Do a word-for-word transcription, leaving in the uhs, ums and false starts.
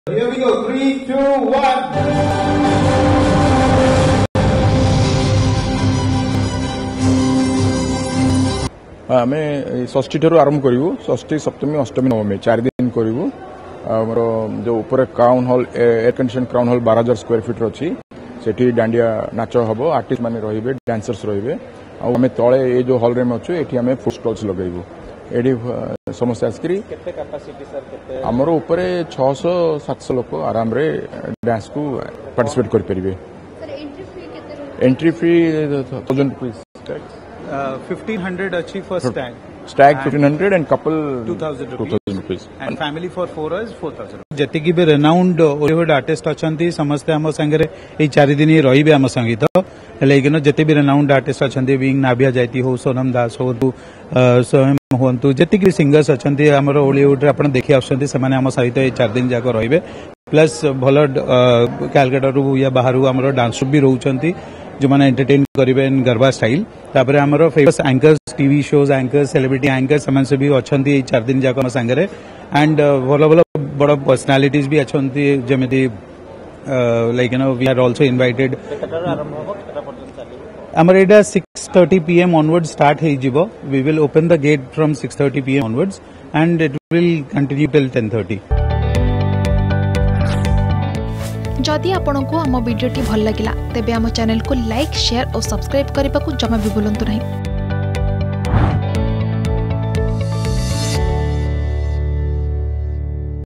Here we go. Three, two, one. आम षष्ठी ठार आरंभ करूँ षष्ठी सप्तमी अष्टमी नवमी चार दिन करूँ आमर जो ऊपर crown hall air condition crown hall बारह हजार स्क्वायर फीट अच्छी सेठी डांडिया नाच हम आर्टिस्ट माने रहिबे डांसर्स रहिबे आम तले ये जो हॉल रे अच्छु ये आम फूड स्टॉल्स लगेबू ये समस्त आसकरी आमर ऊपर छह सौ सात सौ लोक आराम रे डांस को पार्टिसिपेट कर परिबे entry fee thousand rupees fifteen hundred अच्छी for stag stag fifteen hundred and couple two thousand rupees and family for four hours four thousand जतिकी भी रेनाउंड बॉलीवुड आर्टिस्ट अच्छा समस्ते आम सांगे ये चार दिन रही आम संगीत लेकिन जिते भी रेनाउंड आर्टिस्ट अच्छा विंग नाभिया जाती हो सोनम दास हो स्वयं हूँ जी सिंगर्स अच्छा आम बॉलीवुड आप देखी आम सहित ये चार दिन जाक रे प्लस भल कैलकाटा या बाहर आम डांस भी रोचे जो मैंने एंटरटेन करेंगे गरबा स्टाइल तापर आमर famous anchors TV shows anchors celebrity anchors से भी अच्छा चार दिन जाक सांगे एंड भल भल बड़ पर्सनालीटीज भी अच्छा जमी like you know we are also invited आमर एटा six thirty PM onward start हो we will open the gate from six thirty PM onwards and it will continue till ten thirty. जदि आपंक आम भिडी भल लगा तेब आम चैनल को लाइक शेयर और सब्सक्राइब करने को जमा भी भूलु नहीं।